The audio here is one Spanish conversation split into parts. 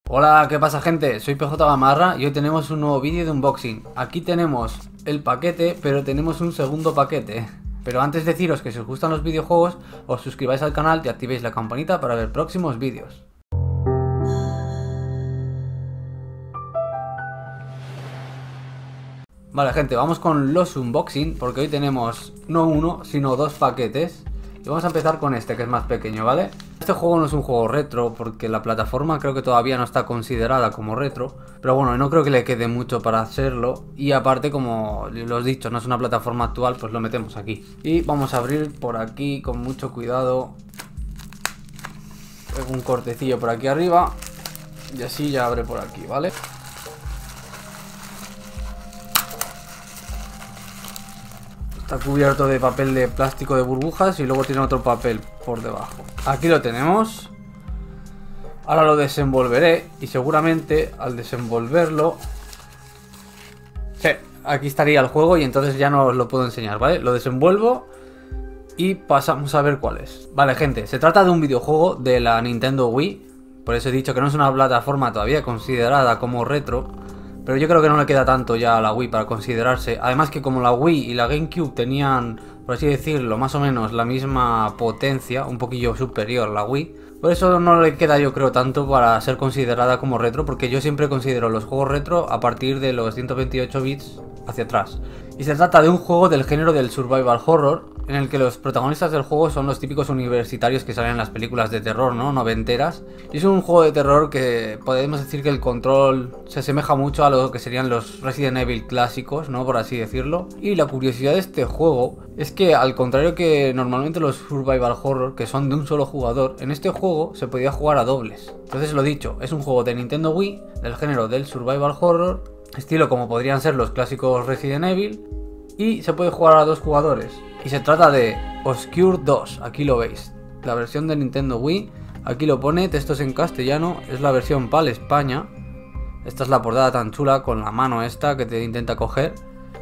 Hola, ¿qué pasa, gente? Soy PJ Gamarra y hoy tenemos un nuevo vídeo de unboxing. Aquí tenemos el paquete, pero tenemos un segundo paquete. Pero antes deciros que si os gustan los videojuegos, os suscribáis al canal y activéis la campanita para ver próximos vídeos. Vale, gente, vamos con los unboxing, porque hoy tenemos no uno, sino dos paquetes. Y vamos a empezar con este, que es más pequeño, ¿vale? Este juego no es un juego retro, porque la plataforma creo que todavía no está considerada como retro. Pero bueno, no creo que le quede mucho para hacerlo. Y aparte, como lo he dicho, no es una plataforma actual, pues lo metemos aquí. Y vamos a abrir por aquí con mucho cuidado. Pego un cortecillo por aquí arriba. Y así ya abre por aquí, ¿vale? Está cubierto de papel de plástico de burbujas y luego tiene otro papel por debajo. Aquí lo tenemos. Ahora lo desenvolveré y seguramente al desenvolverlo... Sí, aquí estaría el juego y entonces ya no os lo puedo enseñar, ¿vale? Lo desenvuelvo y pasamos a ver cuál es. Vale, gente, se trata de un videojuego de la Nintendo Wii. Por eso he dicho que no es una plataforma todavía considerada como retro. Pero yo creo que no le queda tanto ya a la Wii para considerarse. Además que como la Wii y la GameCube tenían, por así decirlo, más o menos la misma potencia, un poquillo superior a la Wii, por eso no le queda, yo creo, tanto para ser considerada como retro, porque yo siempre considero los juegos retro a partir de los 128 bits hacia atrás. Y se trata de un juego del género del survival horror, en el que los protagonistas del juego son los típicos universitarios que salen en las películas de terror, ¿no? Noventeras. Y es un juego de terror que podemos decir que el control se asemeja mucho a lo que serían los Resident Evil clásicos, ¿no? Por así decirlo. Y la curiosidad de este juego es que, al contrario que normalmente los survival horror, que son de un solo jugador, en este juego se podía jugar a dobles. Entonces, lo dicho, es un juego de Nintendo Wii, del género del survival horror, estilo como podrían ser los clásicos Resident Evil, y se puede jugar a dos jugadores. Y se trata de Obscure 2, aquí lo veis, la versión de Nintendo Wii. Aquí lo pone, textos en castellano, es la versión PAL España. Esta es la portada tan chula con la mano esta que te intenta coger.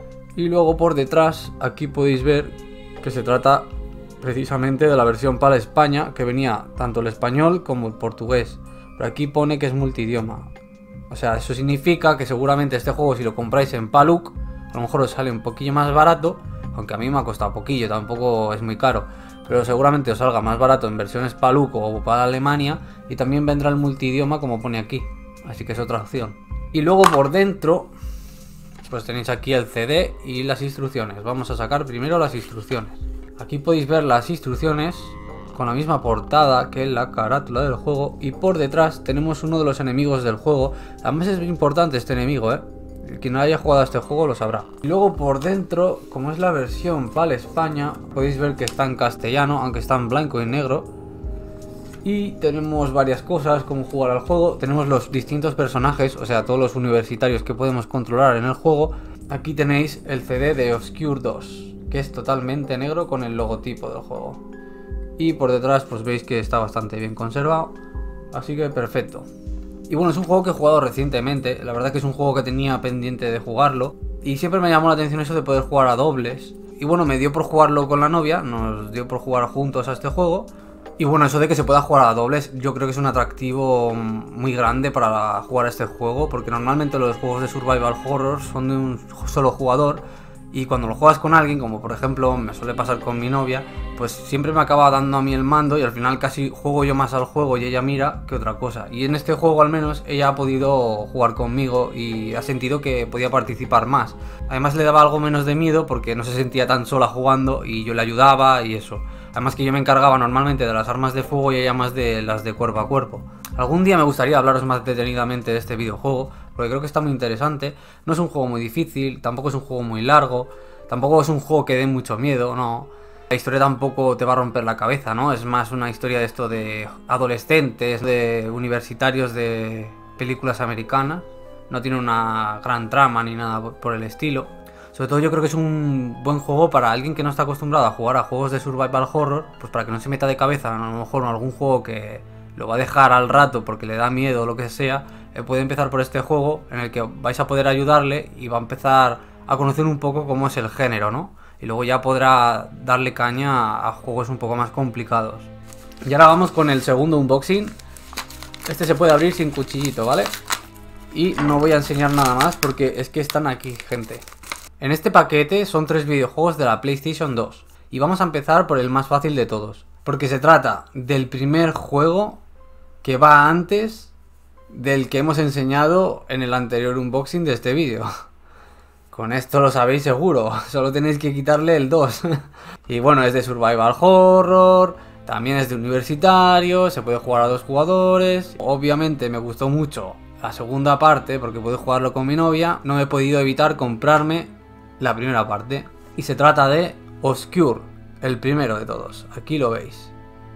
Y luego por detrás, aquí podéis ver que se trata precisamente de la versión PAL España, que venía tanto el español como el portugués. Pero aquí pone que es multidioma. O sea, eso significa que seguramente este juego, si lo compráis en PALUC, a lo mejor os sale un poquillo más barato. Aunque a mí me ha costado poquillo, tampoco es muy caro. Pero seguramente os salga más barato en versiones PALUC o para Alemania. Y también vendrá el multidioma como pone aquí. Así que es otra opción. Y luego por dentro, pues tenéis aquí el CD y las instrucciones. Vamos a sacar primero las instrucciones. Aquí podéis ver las instrucciones con la misma portada que la carátula del juego. Y por detrás tenemos uno de los enemigos del juego. Además es muy importante este enemigo, quien no haya jugado a este juego lo sabrá. Y luego por dentro, como es la versión PAL España, podéis ver que está en castellano, aunque está en blanco y negro. Y tenemos varias cosas como jugar al juego. Tenemos los distintos personajes, o sea, todos los universitarios que podemos controlar en el juego. Aquí tenéis el CD de Obscure 2, que es totalmente negro con el logotipo del juego. Y por detrás pues veis que está bastante bien conservado. Así que perfecto. Y bueno, es un juego que he jugado recientemente. La verdad que es un juego que tenía pendiente de jugarlo. Y siempre me llamó la atención eso de poder jugar a dobles. Y bueno, me dio por jugarlo con la novia. Nos dio por jugar juntos a este juego. Y bueno, eso de que se pueda jugar a dobles, yo creo que es un atractivo muy grande para jugar a este juego. Porque normalmente los juegos de survival horror son de un solo jugador. Y cuando lo juegas con alguien, como por ejemplo me suele pasar con mi novia, pues siempre me acaba dando a mí el mando y al final casi juego yo más al juego y ella mira que otra cosa. Y en este juego al menos ella ha podido jugar conmigo y ha sentido que podía participar más. Además le daba algo menos de miedo porque no se sentía tan sola jugando y yo le ayudaba y eso. Además que yo me encargaba normalmente de las armas de fuego y ella más de las de cuerpo a cuerpo. Algún día me gustaría hablaros más detenidamente de este videojuego, porque creo que está muy interesante. No es un juego muy difícil, tampoco es un juego muy largo, tampoco es un juego que dé mucho miedo, no. La historia tampoco te va a romper la cabeza, ¿no? Es más una historia de esto de adolescentes, de universitarios de películas americanas. No tiene una gran trama ni nada por el estilo. Sobre todo yo creo que es un buen juego para alguien que no está acostumbrado a jugar a juegos de survival horror, pues para que no se meta de cabeza a lo mejor en algún juego que lo va a dejar al rato porque le da miedo o lo que sea. Puede empezar por este juego en el que vais a poder ayudarle y va a empezar a conocer un poco cómo es el género, ¿no? Y luego ya podrá darle caña a juegos un poco más complicados. Y ahora vamos con el segundo unboxing. Este se puede abrir sin cuchillito, ¿vale? Y no voy a enseñar nada más porque es que están aquí, gente. En este paquete son 3 videojuegos de la PlayStation 2. Y vamos a empezar por el más fácil de todos. Porque se trata del primer juego que va antes del que hemos enseñado en el anterior unboxing de este vídeo. Con esto lo sabéis seguro, solo tenéis que quitarle el 2. Y bueno, es de Survival Horror, también es de universitario, se puede jugar a 2 jugadores. Obviamente me gustó mucho la segunda parte porque puedo jugarlo con mi novia. No he podido evitar comprarme la primera parte. Y se trata de Obscure, el primero de todos. Aquí lo veis.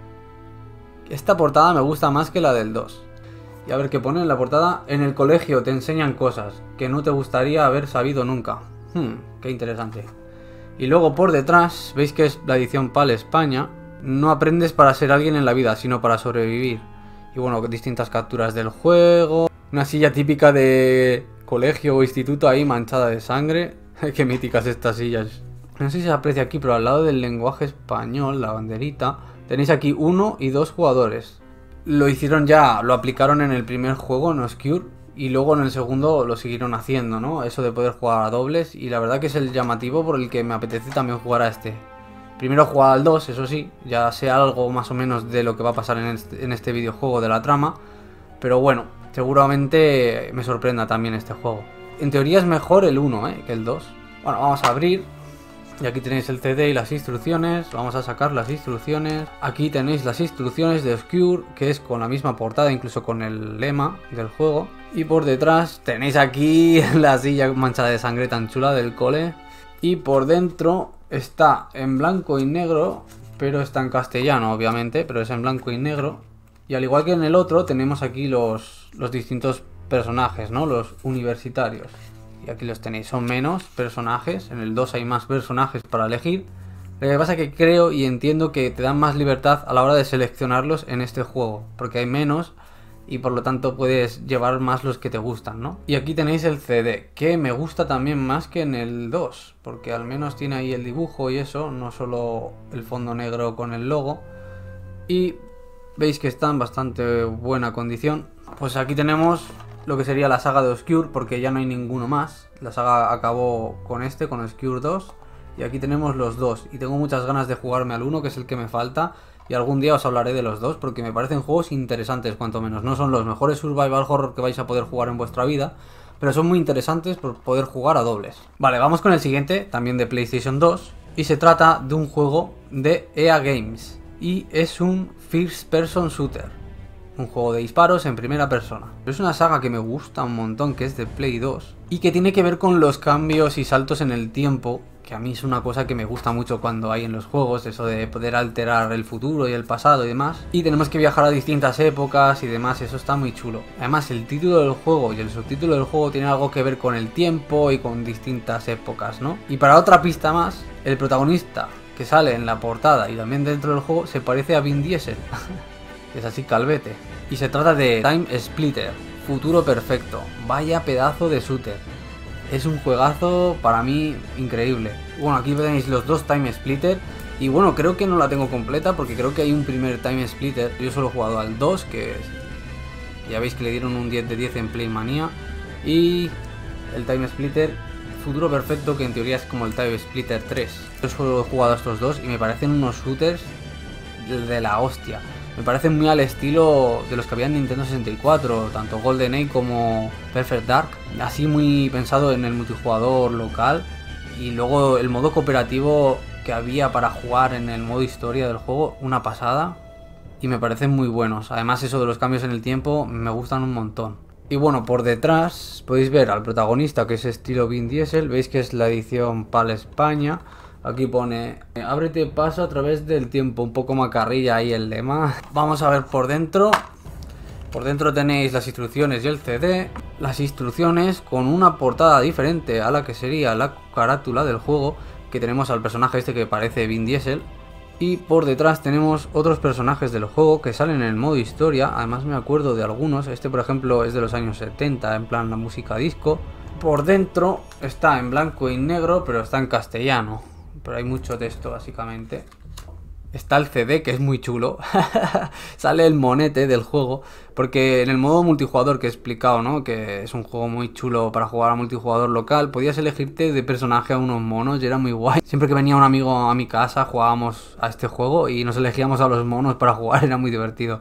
Esta portada me gusta más que la del 2. Y a ver qué pone en la portada. En el colegio te enseñan cosas que no te gustaría haber sabido nunca. Qué interesante. Y luego por detrás, veis que es la edición PAL España. No aprendes para ser alguien en la vida, sino para sobrevivir. Y bueno, distintas capturas del juego. Una silla típica de colegio o instituto ahí manchada de sangre. Qué míticas estas sillas. No sé si se aprecia aquí, pero al lado del lenguaje español, la banderita, tenéis aquí 1 y 2 jugadores. Lo hicieron ya, lo aplicaron en el primer juego, en Obscure, y luego en el segundo lo siguieron haciendo, ¿no? Eso de poder jugar a dobles, y la verdad que es el llamativo por el que me apetece también jugar a este. Primero jugar al 2, eso sí, ya sé algo más o menos de lo que va a pasar en este videojuego, de la trama, pero bueno, seguramente me sorprenda también este juego. En teoría es mejor el 1, que el 2. Bueno, vamos a abrir. Y aquí tenéis el CD y las instrucciones. Vamos a sacar las instrucciones. Aquí tenéis las instrucciones de Obscure, que es con la misma portada, incluso con el lema del juego. Y por detrás tenéis aquí la silla manchada de sangre tan chula del cole. Y por dentro está en blanco y negro, pero está en castellano obviamente, pero es en blanco y negro. Y al igual que en el otro tenemos aquí los distintos personajes, ¿no? Los universitarios. Y aquí los tenéis, son menos personajes. En el 2 hay más personajes para elegir. Lo que pasa es que creo y entiendo que te dan más libertad a la hora de seleccionarlos en este juego, porque hay menos y por lo tanto puedes llevar más los que te gustan, ¿no? Y aquí tenéis el CD, que me gusta también más que en el 2, porque al menos tiene ahí el dibujo y eso, no solo el fondo negro con el logo. Y veis que está en bastante buena condición. Pues aquí tenemos lo que sería la saga de Obscure, porque ya no hay ninguno más. La saga acabó con con Obscure 2. Y aquí tenemos los dos. Y tengo muchas ganas de jugarme al 1, que es el que me falta. Y algún día os hablaré de los dos, porque me parecen juegos interesantes, cuanto menos. No son los mejores survival horror que vais a poder jugar en vuestra vida, pero son muy interesantes por poder jugar a dobles. Vale, vamos con el siguiente, también de PlayStation 2. Y se trata de un juego de EA Games. Y es un First Person Shooter. Un juego de disparos en primera persona. Es una saga que me gusta un montón, que es de Play 2 y que tiene que ver con los cambios y saltos en el tiempo, que a mí es una cosa que me gusta mucho cuando hay en los juegos, eso de poder alterar el futuro y el pasado y demás. Y tenemos que viajar a distintas épocas y demás, eso está muy chulo. Además, el título del juego y el subtítulo del juego tienen algo que ver con el tiempo y con distintas épocas, ¿no? Y para otra pista más, el protagonista que sale en la portada y también dentro del juego se parece a Vin Diesel. Es así calvete. Y se trata de Time Splitter, Futuro Perfecto. Vaya pedazo de shooter. Es un juegazo para mí increíble. Bueno, aquí tenéis los dos Time Splitter. Y bueno, creo que no la tengo completa porque creo que hay un primer Time Splitter. Yo solo he jugado al 2, que ya veis que le dieron un 10 de 10 en Playmania. Y el Time Splitter Futuro Perfecto, que en teoría es como el Time Splitter 3. Yo solo he jugado a estos dos y me parecen unos shooters de la hostia. Me parecen muy al estilo de los que había en Nintendo 64, tanto GoldenEye como Perfect Dark. Así muy pensado en el multijugador local. Y luego el modo cooperativo que había para jugar en el modo historia del juego, una pasada. Y me parecen muy buenos. Además eso de los cambios en el tiempo me gustan un montón. Y bueno, por detrás podéis ver al protagonista, que es estilo Vin Diesel. Veis que es la edición PAL España. Aquí pone, ábrete paso a través del tiempo, un poco macarrilla ahí el lema. Vamos a ver por dentro. Por dentro tenéis las instrucciones y el CD. Las instrucciones con una portada diferente a la que sería la carátula del juego, que tenemos al personaje este que parece Vin Diesel. Y por detrás tenemos otros personajes del juego que salen en el modo historia. Además me acuerdo de algunos. Este por ejemplo es de los años 70, en plan la música disco. Por dentro está en blanco y negro, pero está en castellano. Pero hay mucho texto básicamente. está el CD, que es muy chulo. Sale el monete del juego, porque en el modo multijugador que he explicado, ¿no? Que es un juego muy chulo para jugar a multijugador local, podías elegirte de personaje a unos monos y era muy guay. Siempre que venía un amigo a mi casa jugábamos a este juego y nos elegíamos a los monos para jugar, era muy divertido.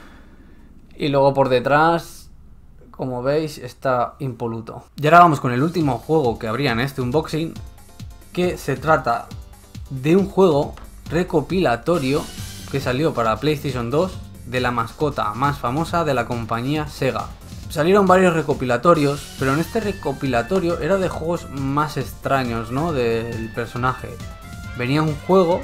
Y luego por detrás, como veis, está impoluto. Y ahora vamos con el último juego que habría en este unboxing, que se trata de un juego recopilatorio que salió para PlayStation 2 de la mascota más famosa de la compañía Sega. Salieron varios recopilatorios, pero en este recopilatorio era de juegos más extraños, ¿no? Del personaje. Venía un juego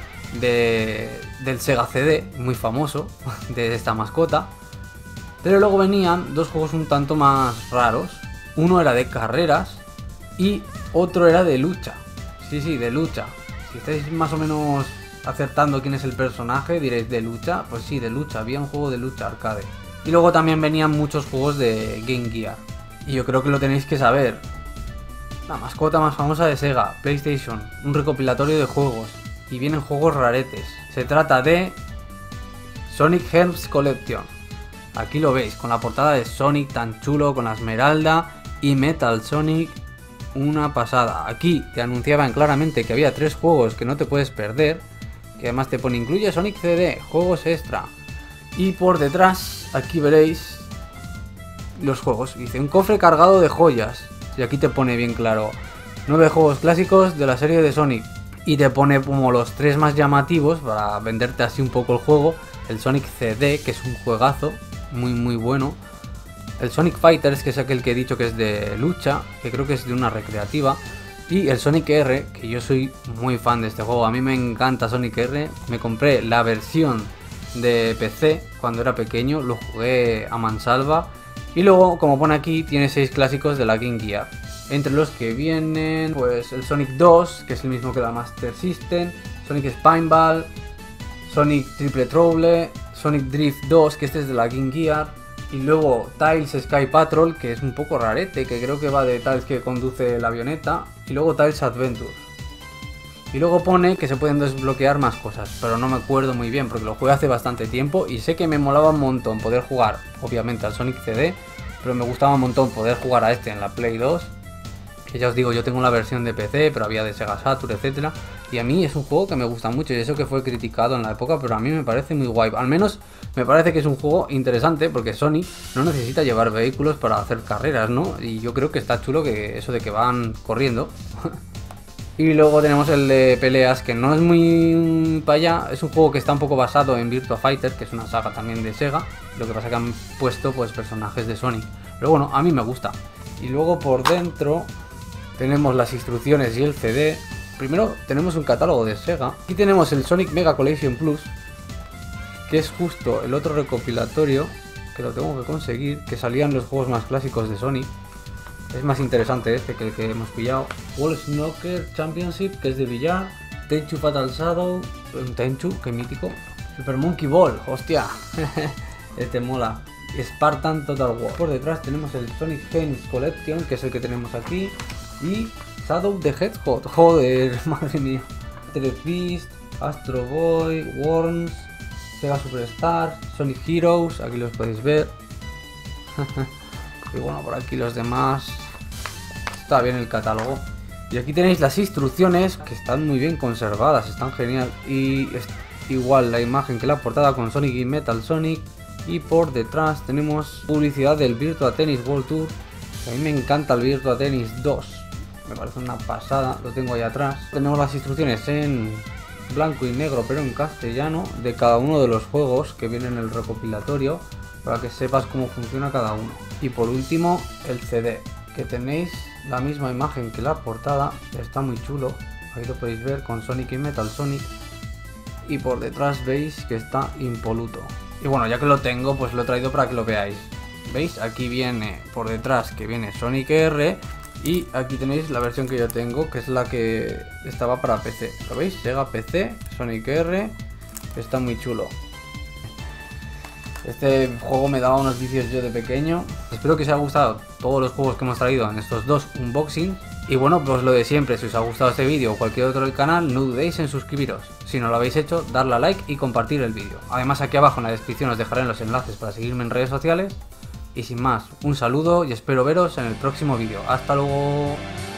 del Sega CD, muy famoso, de esta mascota. Pero luego venían dos juegos un tanto más raros. Uno era de carreras y otro era de lucha. Sí, de lucha. Si estáis más o menos acertando quién es el personaje, diréis de lucha. Pues sí, de lucha. Había un juego de lucha arcade. Y luego también venían muchos juegos de Game Gear. Y yo creo que lo tenéis que saber. La mascota más famosa de Sega, PlayStation. Un recopilatorio de juegos. Y vienen juegos raretes. Se trata de Sonic Herbs Collection. Aquí lo veis, con la portada de Sonic tan chulo, con la esmeralda y Metal Sonic. Una pasada. Aquí te anunciaban claramente que había 3 juegos que no te puedes perder, que además te pone incluye Sonic CD, juegos extra. Y por detrás, aquí veréis los juegos. Dice un cofre cargado de joyas. Y aquí te pone bien claro 9 juegos clásicos de la serie de Sonic. Y te pone como los 3 más llamativos para venderte así un poco el juego. El Sonic CD, que es un juegazo, muy bueno. El Sonic Fighters, que es aquel que he dicho que es de lucha, que creo que es de una recreativa. Y el Sonic R, que yo soy muy fan de este juego. A mí me encanta Sonic R. Me compré la versión de PC cuando era pequeño, lo jugué a mansalva. Y luego, como pone aquí, tiene 6 clásicos de la Game Gear. Entre los que vienen, pues el Sonic 2, que es el mismo que la Master System, Sonic Spinball, Sonic Triple Trouble, Sonic Drift 2, que este es de la Game Gear. Y luego Tails Sky Patrol, que es un poco rarete, que creo que va de Tails que conduce la avioneta. Y luego Tails Adventure. Y luego pone que se pueden desbloquear más cosas, pero no me acuerdo muy bien porque lo jugué hace bastante tiempo. Y sé que me molaba un montón poder jugar, obviamente, al Sonic CD, pero me gustaba un montón poder jugar a este en la Play 2. Que ya os digo, yo tengo la versión de PC, pero había de Sega Saturn, etcétera. Y a mí es un juego que me gusta mucho y eso que fue criticado en la época, pero a mí me parece muy guay. Al menos me parece que es un juego interesante porque Sony no necesita llevar vehículos para hacer carreras, ¿no? Y yo creo que está chulo que eso de que van corriendo. Y luego tenemos el de peleas, que no es muy para allá. Es un juego que está un poco basado en Virtua Fighter, que es una saga también de Sega. Lo que pasa es que han puesto pues personajes de Sonic. Pero bueno, a mí me gusta. Y luego por dentro tenemos las instrucciones y el CD. Primero tenemos un catálogo de Sega. Aquí tenemos el Sonic Mega Collection Plus, que es justo el otro recopilatorio, que lo tengo que conseguir, que salían los juegos más clásicos de Sonic. Es más interesante este que el que hemos pillado. World Snooker Championship, que es de billar. Tenchu Fatal Shadow, un Tenchu, que mítico. Super Monkey Ball, hostia. Este mola. Spartan Total War. Por detrás tenemos el Sonic Games Collection, que es el que tenemos aquí. Y Shadow the Hedgehog. Joder, madre mía. Altered Beast, Astro Boy, Worms, Sega Superstar, Sonic Heroes, aquí los podéis ver. Y bueno, por aquí los demás. Está bien el catálogo. Y aquí tenéis las instrucciones, que están muy bien conservadas, están genial. Y es igual la imagen que la portada con Sonic y Metal Sonic. Y por detrás tenemos publicidad del Virtua Tennis World Tour. A mí me encanta el Virtua Tennis 2. Me parece una pasada, lo tengo ahí atrás. Tenemos las instrucciones en blanco y negro, pero en castellano, de cada uno de los juegos que vienen en el recopilatorio, para que sepas cómo funciona cada uno. Y por último, el CD, que tenéis la misma imagen que la portada, está muy chulo. Ahí lo podéis ver con Sonic y Metal Sonic. Y por detrás veis que está impoluto. Y bueno, ya que lo tengo, pues lo he traído para que lo veáis. ¿Veis? Aquí viene por detrás que viene Sonic R. Y aquí tenéis la versión que yo tengo, que es la que estaba para PC. ¿Lo veis? Sega PC, Sonic R. Está muy chulo. Este juego me daba unos vicios yo de pequeño. Espero que os haya gustado todos los juegos que hemos traído en estos dos unboxings. Y bueno, pues lo de siempre, si os ha gustado este vídeo o cualquier otro del canal, no dudéis en suscribiros. Si no lo habéis hecho, darle a like y compartir el vídeo. Además, aquí abajo en la descripción os dejaré los enlaces para seguirme en redes sociales. Y sin más, un saludo y espero veros en el próximo vídeo. ¡Hasta luego!